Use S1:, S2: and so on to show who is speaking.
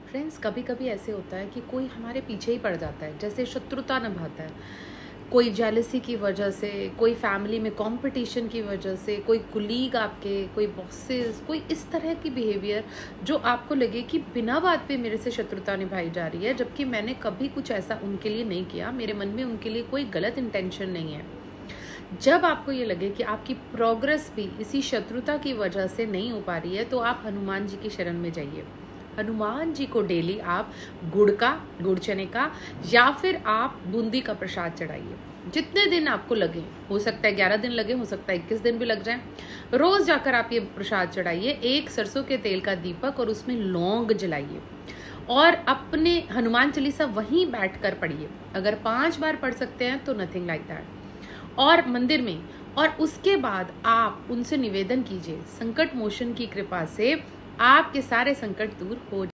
S1: Friends, कभी कभी ऐसे होता है कि कोई हमारे पीछे ही पड़ जाता है, जैसे शत्रुता निभाता है, कोई जेलसी की वजह से, कोई फैमिली में कंपटीशन की वजह से, कोई कुलीग आपके, कोई बॉसेस, कोई इस तरह की बिहेवियर जो आपको लगे कि बिना बात पे मेरे से शत्रुता निभाई जा रही है, जबकि मैंने कभी कुछ ऐसा उनके लिए नहीं किया, मेरे मन में उनके लिए कोई गलत इंटेंशन नहीं है। जब आपको ये लगे कि आपकी प्रोग्रेस भी इसी शत्रुता की वजह से नहीं हो पा रही है, तो आप हनुमान जी की शरण में जाइए। हनुमान जी को डेली आप गुड़ चने का या फिर आप बूंदी का प्रसाद चढ़ाइए। जितने दिन आपको लगे, हो सकता है 11 दिन लगे, हो सकता है 21 दिन भी लग जाए, रोज जाकर आप ये प्रसाद चढ़ाइए। एक सरसों के तेल का दीपक और उसमें लौंग जलाइए और अपने हनुमान चालीसा वहीं बैठकर पढ़िए। अगर 5 बार पढ़ सकते हैं तो नथिंग लाइक दैट, और मंदिर में। और उसके बाद आप उनसे निवेदन कीजिए, संकट मोचन की कृपा से आपके सारे संकट दूर हो